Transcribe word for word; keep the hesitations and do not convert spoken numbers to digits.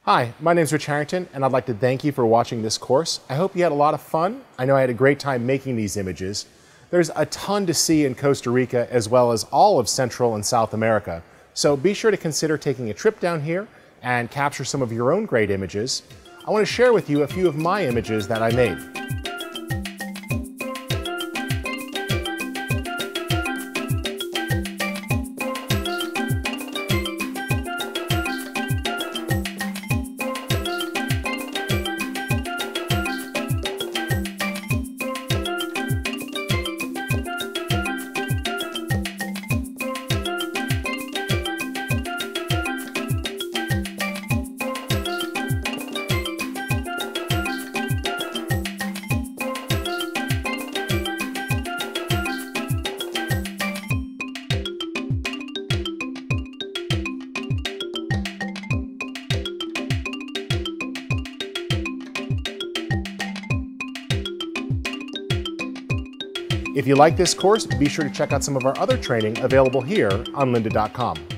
Hi, my name is Rich Harrington, and I'd like to thank you for watching this course. I hope you had a lot of fun. I know I had a great time making these images. There's a ton to see in Costa Rica, as well as all of Central and South America. So be sure to consider taking a trip down here and capture some of your own great images. I want to share with you a few of my images that I made. If you like this course, be sure to check out some of our other training available here on lynda dot com.